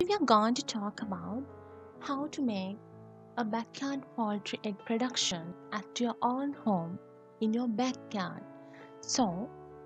we are going to talk about how to make a backyard poultry egg production at your own home in your backyard. So,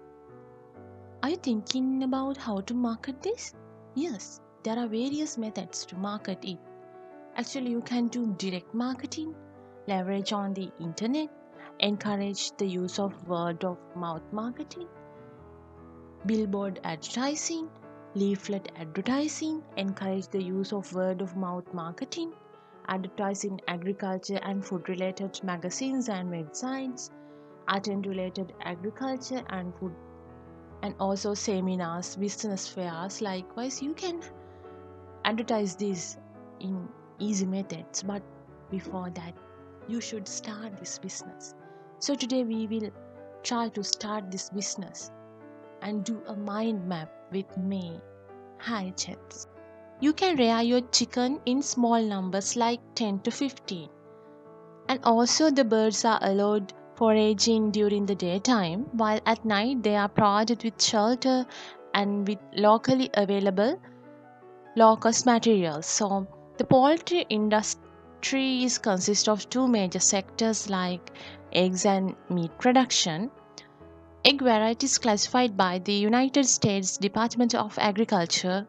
are you thinking about how to market this? Yes, there are various methods to market it. Actually, you can do direct marketing, leverage on the internet, encourage the use of word of mouth marketing, billboard advertising, leaflet advertising, encourage the use of word of mouth marketing, advertise in agriculture and food related magazines and websites, attend related agriculture and food and also seminars, business fairs. Likewise, you can advertise this in easy methods, but before that, you should start this business. So, today we will try to start this business and do a mind map with me. Hi, chaps. You can rear your chicken in small numbers like 10 to 15. And also, the birds are allowed foraging during the daytime, while at night they are provided with shelter and with locally available low cost materials. So, the poultry industry is consists of two major sectors like eggs and meat production. Egg varieties classified by the United States Department of Agriculture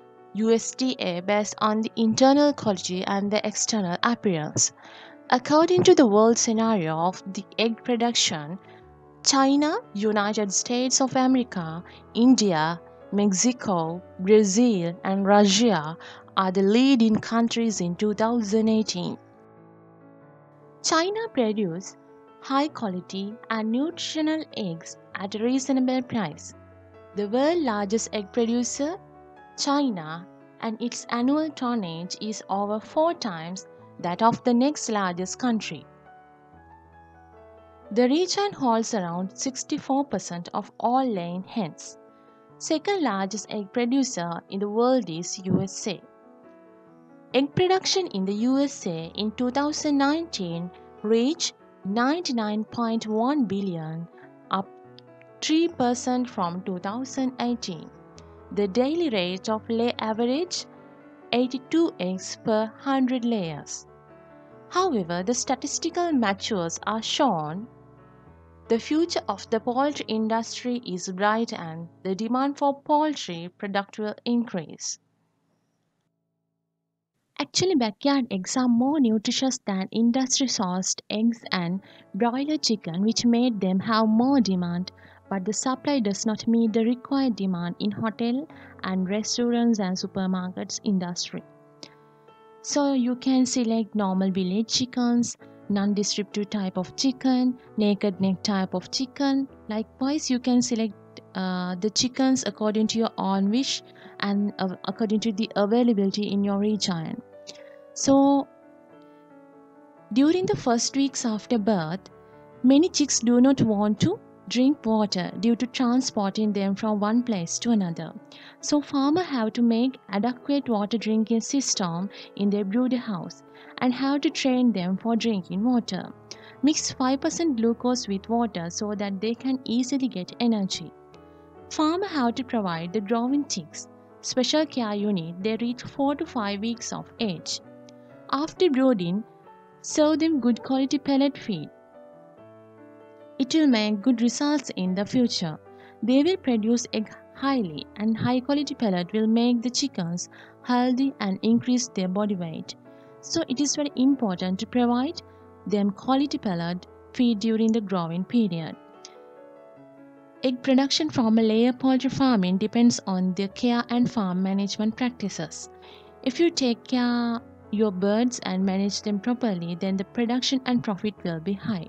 USDA based on the internal quality and the external appearance. According to the world scenario of the egg production, China, United States of America, India, Mexico, Brazil, and Russia are the leading countries in 2018. China produces high quality and nutritional eggs at a reasonable price. The world's largest egg producer, China, and its annual tonnage is over 4 times that of the next largest country. The region holds around 64% of all laying hens. Second largest egg producer in the world is USA. Egg production in the USA in 2019 reached 99.1 billion, up 3% from 2018. The daily rate of lay average 82 eggs per 100 layers. However, the statistical matures are shown the future of the poultry industry is bright and the demand for poultry product will increase. Actually, backyard eggs are more nutritious than industry sourced eggs and broiler chicken, which made them have more demand, but the supply does not meet the required demand in hotel and restaurants and supermarkets industry. So you can select normal village chickens, non-descriptive type of chicken, naked neck type of chicken. Likewise, you can select the chickens according to your own wish and according to the availability in your region. So during the first weeks after birth, many chicks do not want to drink water due to transporting them from one place to another. So farmers have to make adequate water drinking system in their brooder house and have to train them for drinking water. Mix 5% glucose with water so that they can easily get energy. Farmers have to provide the growing chicks special care unit they reach 4 to 5 weeks of age. After brooding, serve them good quality pellet feed. It will make good results in the future. They will produce egg highly and high quality pellet will make the chickens healthy and increase their body weight. So it is very important to provide them quality pellet feed during the growing period. Egg production from a layer poultry farming depends on the care and farm management practices. If you take care your birds and manage them properly, then the production and profit will be high.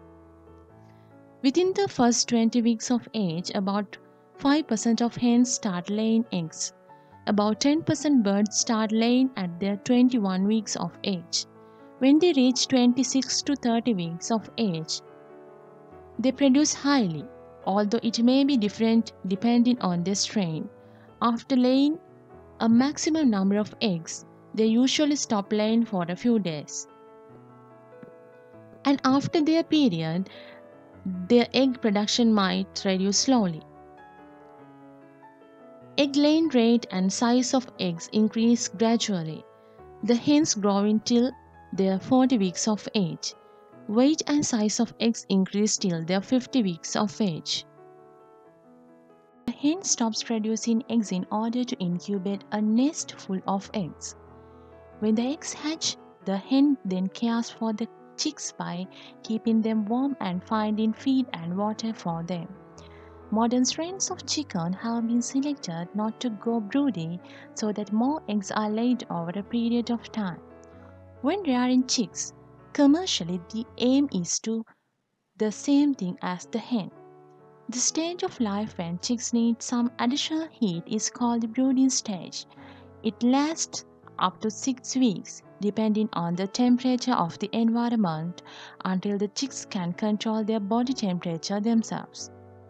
Within the first 20 weeks of age, about 5% of hens start laying eggs. About 10% birds start laying at their 21 weeks of age. When they reach 26 to 30 weeks of age, they produce highly, although it may be different depending on their strain. After laying a maximum number of eggs, they usually stop laying for a few days. And after their period, their egg production might reduce slowly. Egg-laying rate and size of eggs increase gradually. The hens grow until they are 40 weeks of age. Weight and size of eggs increase till they are 50 weeks of age. The hen stops producing eggs in order to incubate a nest full of eggs. When the eggs hatch, the hen then cares for the chicks by keeping them warm and finding feed and water for them. Modern strains of chicken have been selected not to go broody so that more eggs are laid over a period of time. When rearing chicks, commercially the aim is to the same thing as the hen. The stage of life when chicks need some additional heat is called the brooding stage. It lasts up to 6 weeks, depending on the temperature of the environment, until the chicks can control their body temperature themselves.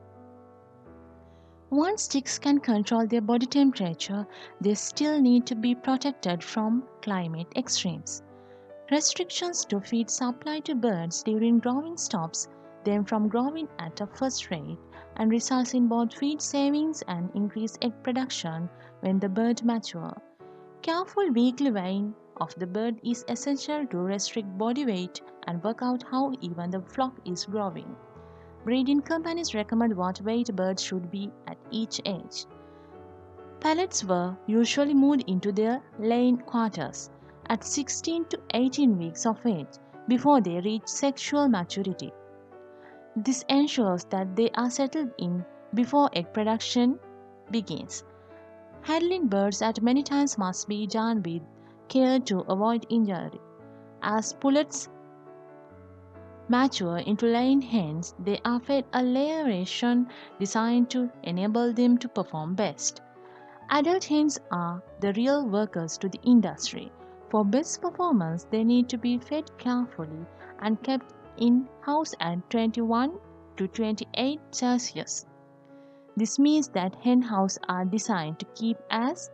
Once chicks can control their body temperature, they still need to be protected from climate extremes. Restrictions to feed supply to birds during growing stops them from growing at a fast rate and results in both feed savings and increased egg production when the bird matures. Careful weekly weighing of the bird is essential to restrict body weight and work out how even the flock is growing. Breeding companies recommend what weight birds should be at each age. Pellets were usually moved into their laying quarters at 16 to 18 weeks of age before they reach sexual maturity. This ensures that they are settled in before egg production begins. Handling birds at many times must be done with care to avoid injury. As pullets mature into laying hens, they are fed a layer ration designed to enable them to perform best. Adult hens are the real workers to the industry. For best performance, they need to be fed carefully and kept in house at 21 to 28 Celsius. This means that hen houses are designed to keep as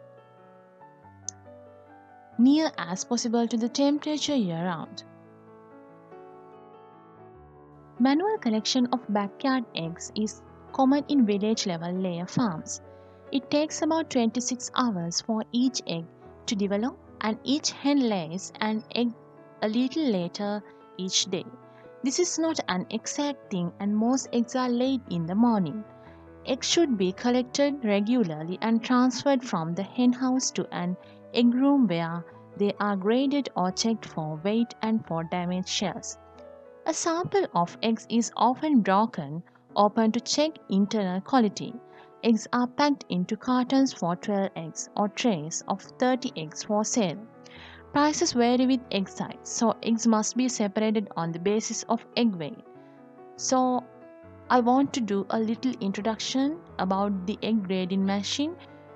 near as possible to the temperature year-round. Manual collection of backyard eggs is common in village-level layer farms. It takes about 26 hours for each egg to develop, and each hen lays an egg a little later each day. This is not an exact thing, and most eggs are laid in the morning. Eggs should be collected regularly and transferred from the hen house to an egg room where they are graded or checked for weight and for damaged shells. A sample of eggs is often broken open to check internal quality. Eggs are packed into cartons for 12 eggs or trays of 30 eggs for sale. Prices vary with egg size, so eggs must be separated on the basis of egg weight. So, I want to do a little introduction about the egg grading machine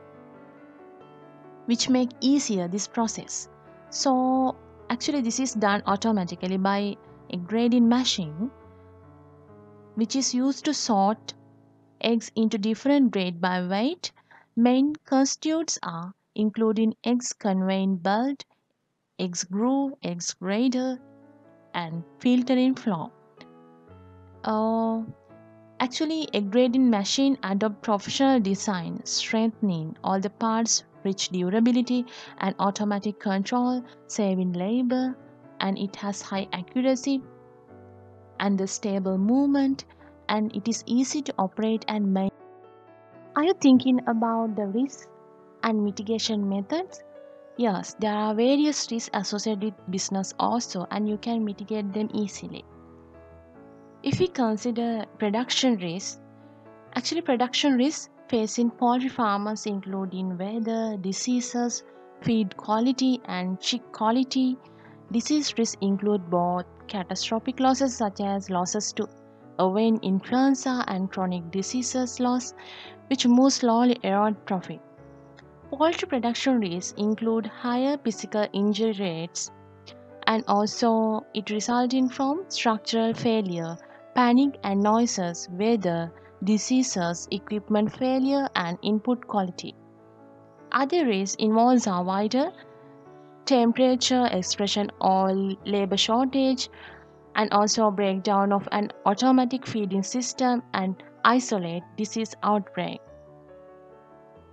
which make easier this process. So, actually this is done automatically by a grading machine which is used to sort eggs into different grades by weight. Main constituents are including eggs conveying belt, eggs groove, eggs grader, and filtering flow. Uh, Actually, a grading machine adopt professional design, strengthening all the parts, rich durability, and automatic control, saving labor, and it has high accuracy and the stable movement, and it is easy to operate and maintain. Are you thinking about the risks and mitigation methods? Yes, there are various risks associated with business also, and you can mitigate them easily. If we consider production risks, actually production risks facing poultry farmers including weather, diseases, feed quality, and chick quality. Disease risks include both catastrophic losses such as losses to avian influenza and chronic diseases loss, which most slowly erode profit. Poultry production risks include higher physical injury rates and also it resulting from structural failure, panic and noises, weather, diseases, equipment failure, and input quality. Other risks involves are wider temperature expression or labor shortage, and also breakdown of an automatic feeding system and isolate disease outbreak.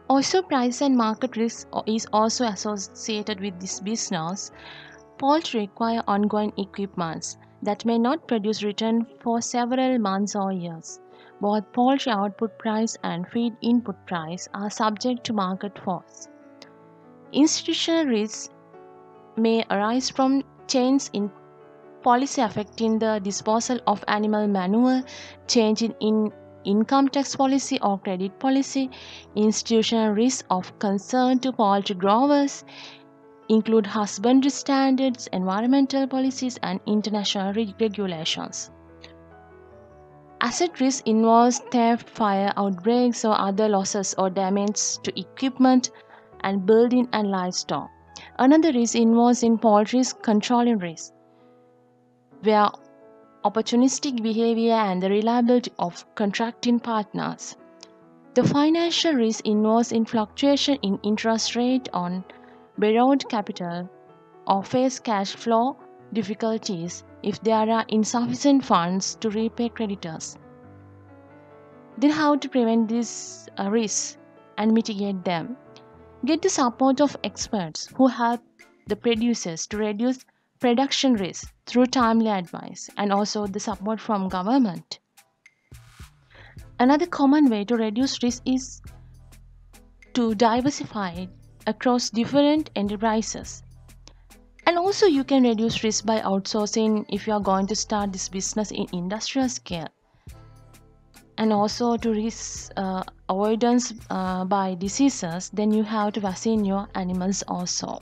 Also, price and market risk is also associated with this business. Poultry require ongoing equipments that may not produce return for several months or years. Both poultry output price and feed input price are subject to market force. Institutional risks may arise from changes in policy affecting the disposal of animal manure, change in income tax policy or credit policy. Institutional risks of concern to poultry growers include husbandry standards, environmental policies, and international regulations. Asset risk involves theft, fire, outbreaks, or other losses or damage to equipment and building and livestock. Another risk involves in poultry controlling risk, where opportunistic behavior and the reliability of contracting partners. The financial risk involves in fluctuation in interest rate on borrowed capital or face cash flow difficulties if there are insufficient funds to repay creditors. Then how to prevent these risks and mitigate them? Get the support of experts who help the producers to reduce production risk through timely advice and also the support from government. Another common way to reduce risk is to diversify across different enterprises. And also you can reduce risk by outsourcing if you are going to start this business in industrial scale. And also to risk avoidance by diseases, then you have to vaccine your animals also.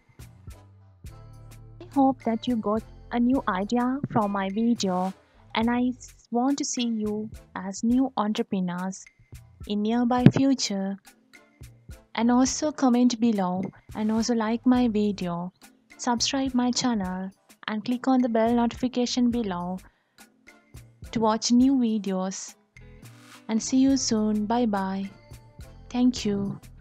I hope that you got a new idea from my video, and I want to see you as new entrepreneurs in nearby future. And also comment below and also like my video, subscribe my channel and click on the bell notification below to watch new videos. And see you soon. Bye bye. Thank you.